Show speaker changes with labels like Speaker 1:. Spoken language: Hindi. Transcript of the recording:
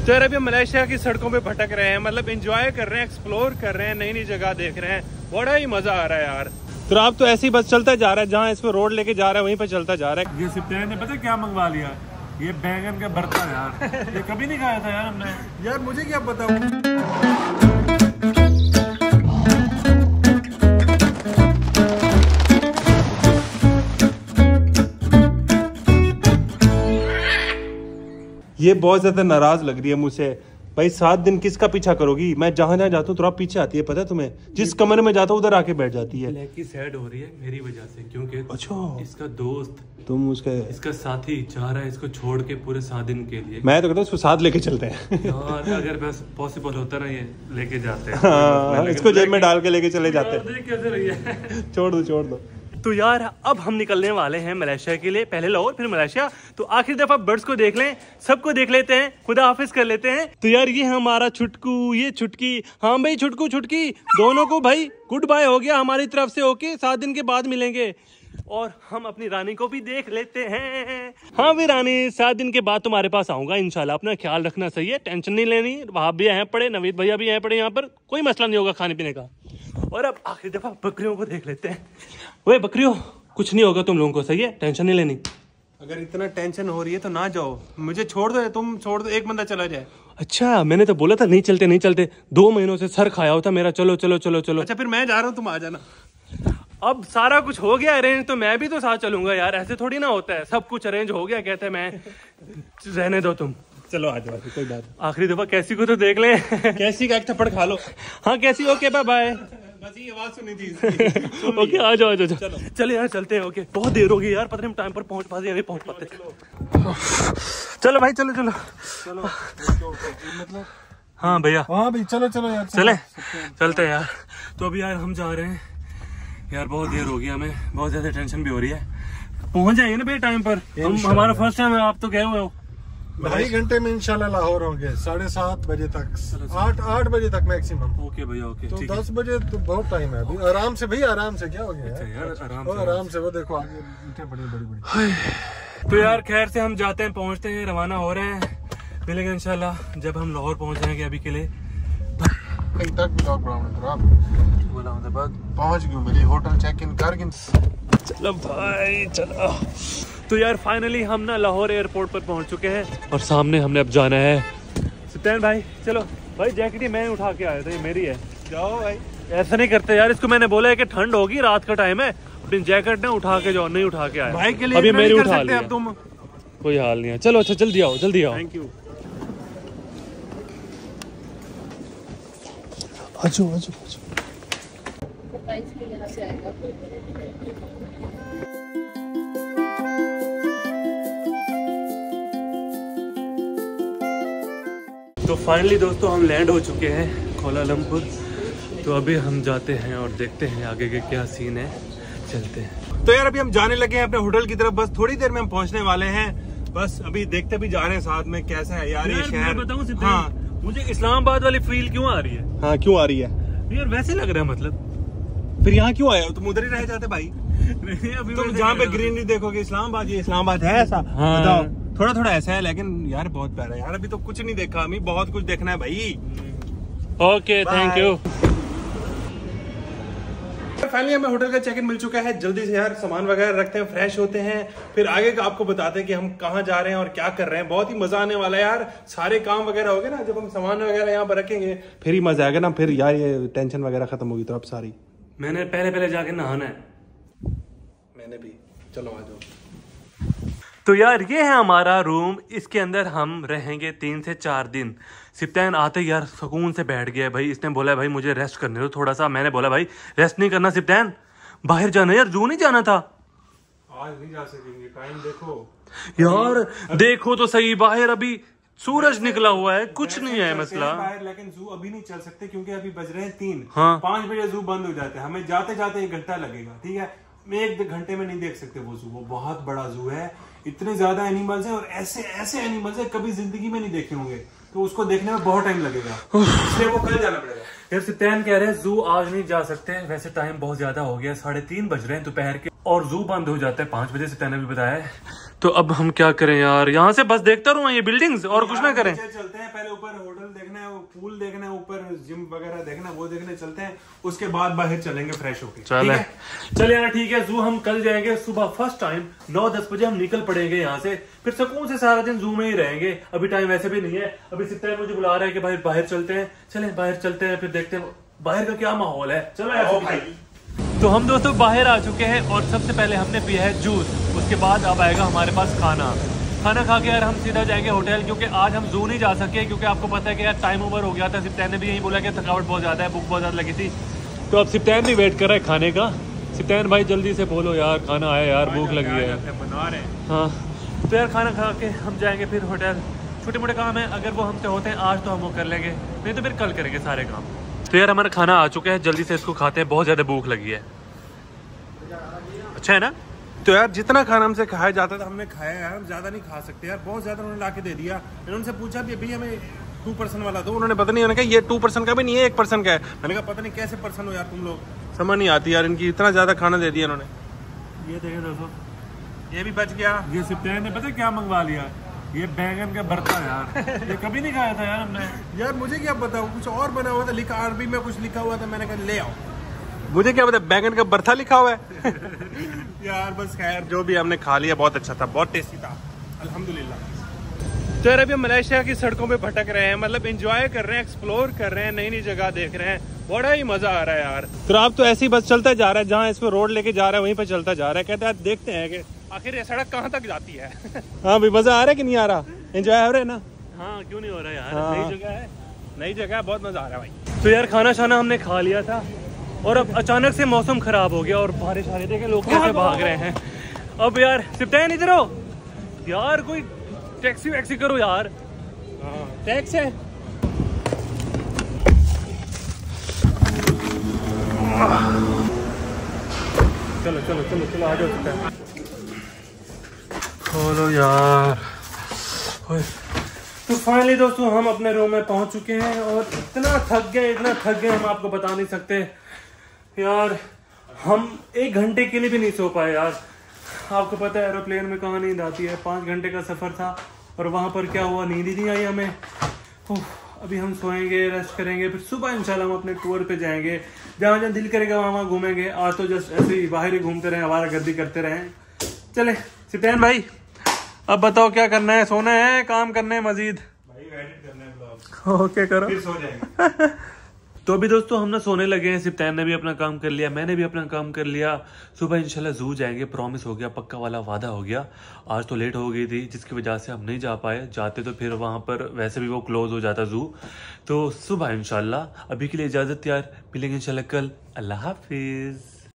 Speaker 1: तो यार अभी हम मलेशिया की सड़कों पे भटक रहे हैं, मतलब एंजॉय कर रहे हैं, एक्सप्लोर कर रहे हैं, नई नई जगह देख रहे हैं, बड़ा ही मजा आ रहा है यार। तो आप तो ऐसी बस चलता जा रहा है, जहाँ इसको रोड लेके जा रहा है वहीं पे चलता जा रहा है।
Speaker 2: ये सिप्तान ने पता क्या मंगवा लिया, ये बैंगन का भरता यार। ये कभी नहीं खाया था यार हमने।
Speaker 1: यार मुझे क्या पता। ये बहुत ज्यादा नाराज लग रही है मुझसे। भाई 7 दिन किसका पीछा करोगी? मैं जहाँ जहाँ जाता हूँ तो पीछे आती है, पता है तुम्हें? जिस कमरे में जाता हूँ उधर आके बैठ जाती है।
Speaker 2: ब्लैक की सैड हो रही है मेरी वजह से, क्योंकि
Speaker 1: अच्छा
Speaker 2: इसका दोस्त
Speaker 1: तुम इसका
Speaker 2: साथी चाह रहा है इसको छोड़ के पूरे 7 दिन के लिए।
Speaker 1: मैं तो कहता हूँ उसको साथ लेके चलते हैं।
Speaker 2: यार अगर बस पॉसिबल होता ना ये लेके जाते हैं।
Speaker 1: हाँ, इसको जेब में डाल के लेके चले जाते हैं।
Speaker 2: कैसे रही है?
Speaker 1: छोड़ दो।
Speaker 3: तो यार अब हम निकलने वाले हैं मलेशिया के लिए, पहले लाहौर फिर मलेशिया। तो आखिरी दफा बर्ड्स को देख लें, सबको देख लेते हैं, खुदा हाफिज कर लेते हैं। तो यार ये हमारा छुटकू, ये छुटकी, हाँ भाई छुटकू छुटकी दोनों को भाई गुड बाय हो गया हमारी तरफ से। ओके 7 दिन के बाद मिलेंगे। और हम अपनी रानी को भी देख लेते हैं। हाँ भी रानी 7 दिन के बाद तुम्हारे पास आऊंगा इंशाल्लाह। अपना ख्याल रखना, सही है, टेंशन नहीं लेनी। वहां भी आए पड़े, नवीद भैया भी आए पड़े, यहाँ पर कोई मसला नहीं होगा खाने पीने का। और अब आखिरी दफा बकरियों को देख लेते हैं। वे बकरियों, कुछ नहीं होगा तुम लोगों को, सही है, टेंशन नहीं लेनी।
Speaker 1: अगर इतना टेंशन हो रही है तो ना जाओ, मुझे छोड़ दो, तुम छोड़ दो, एक बंदा चला जाए।
Speaker 3: अच्छा मैंने तो बोला था नहीं चलते। 2 महीनों से सर खाया होता मेरा। चलो।
Speaker 1: अच्छा फिर मैं जा रहा हूँ, तुम आ जाना।
Speaker 3: अब सारा कुछ हो गया अरेंज, तो मैं भी तो साथ चलूंगा यार। ऐसे थोड़ी ना होता है, सब कुछ अरेंज हो गया, कहते हैं मैं रहने दो तुम।
Speaker 1: चलो आ जाओ, कोई बात।
Speaker 3: आखिरी दफा कैसी को तो देख ले।
Speaker 1: कैसी का एक थप्पड़ खा लो।
Speaker 3: हाँ कैसी, ओके बाय।
Speaker 1: बस ये आवाज सुनी थी।
Speaker 3: ओके आ जाओ। चलो यार चलते हैं। ओके बहुत देर हो गई यार, पता नहीं हम टाइम पर पहुंच पाते या नहीं पहुंच पाते। चलो भाई चलो।
Speaker 1: मतलब
Speaker 3: हाँ भैया,
Speaker 2: हाँ भाई चलो यार,
Speaker 3: चलते हैं यार। तो अभी यार हम जा रहे हैं यार, बहुत देर हो गई, हमें बहुत ज्यादा टेंशन भी हो रही है। पहुंच जाएंगे ना भैया टाइम पर। हमारा फर्स्ट टाइम है, आप तो गए हुए हो।
Speaker 2: 2.5 घंटे में इंशाल्लाह लाहौर होंगे, 7:30 बजे तक, 8 बजे तक मैक्सिमम।
Speaker 3: ओके भैया ओके।
Speaker 2: तो 10 बजे तो बहुत टाइम है अभी। आराम से भैया, आराम से, क्या हो गया यार? आराम से। वो देखो आगे ईंटें बड़ी।
Speaker 3: तो यार खैर से हम जाते हैं, पहुंचते हैं, रवाना हो रहे हैं। मिलेंगे इंशाल्लाह जब हम लाहौर पहुंच जाएंगे। अभी के लिए
Speaker 2: कहीं तक पहुंच गए, मेरी होटल चेक इन कर।
Speaker 3: चलो भाई चलो। तो यार फाइनली हम ना लाहौर एयरपोर्ट पर पहुंच चुके हैं और सामने हमने अब जाना है। सिप्तान भाई चलो भाई, जैकेट ही मैं उठा के आया था, ये मेरी है।
Speaker 1: जाओ भाई,
Speaker 3: ऐसा नहीं करते यार, इसको मैंने बोला है कि ठंड होगी, रात का टाइम है, अपनी जैकेट ना उठा के जाओ। नहीं उठा के आया
Speaker 1: भाई के लिए
Speaker 3: अभी मेरी उठा
Speaker 1: लिया। अब तुम
Speaker 3: कोई हाल नहीं है। चलो अच्छा जल्दी आओ।
Speaker 1: Thank you.
Speaker 3: आजो। तो फाइनली दोस्तों हम लैंड हो चुके हैं कोलालमपुर। तो अभी हम जाते हैं और देखते हैं आगे के क्या सीन है, चलते हैं।
Speaker 1: तो यार अभी हम जाने लगे हैं अपने होटल की तरफ, बस थोड़ी देर में हम पहुंचने वाले हैं। बस अभी देखते भी जा रहे हैं साथ में कैसा है यार ये शहर।
Speaker 3: बताऊं
Speaker 1: हाँ,
Speaker 3: मुझे इस्लामाबाद वाली फील क्यों आ रही है?
Speaker 1: हाँ क्यों आ रही है
Speaker 3: यार वैसे लग रहा है, मतलब
Speaker 1: फिर यहाँ क्यों आए हो? तुम उधर ही रह जाते भाई।
Speaker 3: अभी
Speaker 1: तुम जहाँ पे ग्रीनरी देखोगे इस्लामाबाद, ये इस्लामाबाद है ऐसा?
Speaker 3: हाँ।
Speaker 1: बताओ, थोड़ा ऐसा है, लेकिन यार बहुत प्यारा है यार। अभी तो कुछ नहीं देखा, हमें बहुत कुछ देखना है भाई।
Speaker 3: Okay thank you.
Speaker 1: फाइनली हमें होटल का चेक इन मिल चुका है। जल्दी से यार सामान वगैरह रखते हैं, फ्रेश होते हैं, फिर आगे का आपको बताते हैं कि हम कहाँ जा रहे हैं और क्या कर रहे हैं। बहुत ही मजा आने वाला है यार। सारे काम वगैरह हो गए ना, जब हम सामान वगैरह यहाँ पर रखेंगे फिर ही मजा आएगा ना। फिर यार ये टेंशन वगैरह खत्म होगी। तो अब सारी
Speaker 3: मैंने पहले जाके नहाना है।
Speaker 1: मैंने भी। चलो आ जाओ।
Speaker 3: तो यार ये है हमारा रूम, इसके अंदर हम रहेंगे 3 से 4 दिन। सिप्तान आते यार सुकून से बैठ गया भाई। इसने बोला भाई मुझे रेस्ट करने दो थोड़ा सा। मैंने बोला भाई रेस्ट नहीं करना सिप्तान, बाहर जाना यार, जू नहीं जाना था।
Speaker 1: आज नहीं जा सकेंगे, टाइम देखो
Speaker 3: यार। देखो तो सही, बाहर अभी सूरज निकला हुआ है, कुछ नहीं है मसला।
Speaker 1: बाहर, लेकिन जू अभी नहीं चल सकते क्योंकि अभी बज रहे हैं 3।
Speaker 3: हाँ।
Speaker 1: 5 बजे जू बंद हो जाते हैं। हमें जाते 1 घंटा लगेगा, ठीक है। 1 घंटे में नहीं देख सकते वो जू। वो बहुत बड़ा जू है, इतने ज्यादा एनिमल्स हैं और ऐसे एनिमल्स हैं कभी जिंदगी में नहीं देखे होंगे। तो उसको देखने में बहुत टाइम लगेगा, इसलिए वो कल जाना पड़ेगा।
Speaker 3: यार सिप्तान कह रहे हैं जू आज नहीं जा सकते, वैसे टाइम बहुत ज्यादा हो गया, 3:30 बज रहे हैं दोपहर के। और जू बंद हो जाता है 5 बजे से, मैंने भी बताया है। तो अब हम क्या करें यार, यहाँ से बस देखता रहूँ ये बिल्डिंग्स और कुछ ना करें।
Speaker 1: चलते हैं, पहले ऊपर होटल देखना है, वो पूल देखना है, ऊपर जिम वगैरह देखना है, वो देखने चलते हैं, उसके बाद बाहर चलेंगे फ्रेश होके।
Speaker 3: चले यार ठीक है। जू हम कल जाएंगे सुबह फर्स्ट टाइम 9-10 बजे हम निकल पड़ेंगे यहाँ से, फिर सुकून से सारा दिन जू में ही रहेंगे। अभी टाइम वैसे भी नहीं है, अभी सिर्फ मुझे बुला रहा है कि भाई बाहर चलते हैं। चले बाहर चलते हैं, फिर देखते हैं बाहर का क्या माहौल है। चलो यार। तो हम दोस्तों बाहर आ चुके हैं और सबसे पहले हमने पिया है जूस, उसके बाद अब आएगा हमारे पास खाना खा के यार हम सीधा जाएंगे होटल, क्योंकि आज हम जू नहीं जा सके, क्योंकि आपको पता है कि यार टाइम ओवर हो गया था। सिप्तैन ने भी यही बोला कि थकावट बहुत ज़्यादा है, भूख बहुत ज़्यादा लगी थी। तो अब सिप्तैन भी वेट कर रहा है खाने का। सिप्तैन भाई जल्दी से बोलो यार, खाना आया यार, भूख लगी है। हाँ तो यार खाना खा के हम जाएंगे फिर होटल। छोटे मोटे काम है, अगर वो हमसे होते हैं आज तो हम वो कर लेंगे, नहीं तो फिर कल करेंगे सारे काम। तो यार हमारा खाना आ चुका है, जल्दी से इसको खाते हैं, बहुत ज़्यादा भूख लगी है। अच्छा है ना?
Speaker 1: तो यार जितना खाना हमसे खाया जाता था हमने खाया यार, हम ज्यादा नहीं खा सकते यार, बहुत ज्यादा उन्होंने लाके दे दिया। मैंने उनसे पूछा भी अभी हमें 2% वाला दो, उन्होंने पता नहीं, उन्होंने कहा ये 2% का भी नहीं है, 1% का है। मैंने कहा पता नहीं कैसे पर्सन हो यार तुम लोग, समझ नहीं आती यार इनकी, इतना ज्यादा खाना दे दिया उन्होंने।
Speaker 3: ये देखिए दोस्तों,
Speaker 1: ये भी बच गया।
Speaker 3: ये सिप्तैन ने पता क्या मंगवा लिया, ये बैंगन का भरता यार। ये कभी नहीं खाया था यार हमने।
Speaker 1: यार मुझे क्या पता, कुछ और बना हुआ था, लिखा अरबी में कुछ लिखा हुआ था, मैंने कहा ले आओ, मुझे क्या पता बैंगन का भरता लिखा हुआ है। यार बस खैर जो भी हमने खा लिया, बहुत अच्छा था, बहुत टेस्टी था, अल्हम्दुलिल्लाह।
Speaker 3: तो यार अभी हम मलेशिया की सड़कों पे भटक रहे हैं, मतलब एंजॉय कर रहे हैं, एक्सप्लोर कर रहे हैं, नई नई जगह देख रहे हैं, बड़ा ही मजा आ रहा है यार। तो आप तो ऐसे ही बस चलता जा रहा है, जहाँ इसको रोड लेके जा रहा है वहीं पे चलता जा रहा है, कहता है देखते हैं कि आखिर ये सड़क कहाँ तक जाती है।
Speaker 1: हाँ भाई मजा आ रहा है कि नहीं आ रहा, एंजॉय हो रहा है ना?
Speaker 3: हाँ क्यों नहीं हो रहा है यार,
Speaker 1: हाँ।
Speaker 3: नई जगह है, नई जगह है, बहुत मजा आ रहा है भाई। तो यार खाना शाना हमने खा लिया था और अब अचानक से मौसम खराब हो गया और बारिश आ रही, देखे लोग कैसे भाग रहे हैं। अब यार सिप्तैन इधर हो यार, कोई टैक्सी वैक्सी करो यार। टैक्स है। चलो चलो चलो चलो आ जाओ सिप्तैन, खोलो यार। तो फाइनली दोस्तों हम अपने रूम में पहुंच चुके हैं और इतना थक गए हम आपको बता नहीं सकते यार। हम 1 घंटे के लिए भी नहीं सो पाए यार। आपको पता है एरोप्लेन में कहाँ नींद आती है, 5 घंटे का सफर था और वहां पर क्या हुआ, नींद ही नहीं आई हमें। अभी हम सोएंगे, रेस्ट करेंगे, फिर सुबह इंशाल्लाह हम अपने टूर पे जाएंगे, जहाँ जहाँ दिल करेगा वहाँ घूमेंगे। आज तो जस्ट ऐसे ही बाहर ही घूमते रहे, हमारा गर्दी करते रहे। चले सिप्तैन भाई अब बताओ क्या करना है, सोना है, काम करना है मजीद?
Speaker 1: भाई एडिट करना है ब्लॉग,
Speaker 3: ओके करो,
Speaker 1: फिर सो जाएंगे।
Speaker 3: तो अभी दोस्तों हम ना सोने लगे हैं, सिप्तैन ने भी अपना काम कर लिया, मैंने भी अपना काम कर लिया। सुबह इंशाल्लाह जू जाएंगे, प्रॉमिस हो गया, पक्का वाला वादा हो गया। आज तो लेट हो गई थी जिसकी वजह से हम नहीं जा पाए, जाते तो फिर वहाँ पर वैसे भी वो क्लोज हो जाता जू। तो सुबह इंशाल्लाह, अभी के लिए इजाज़त यार, मिलेंगे इंशाल्लाह कल। अल्लाह हाफिज़।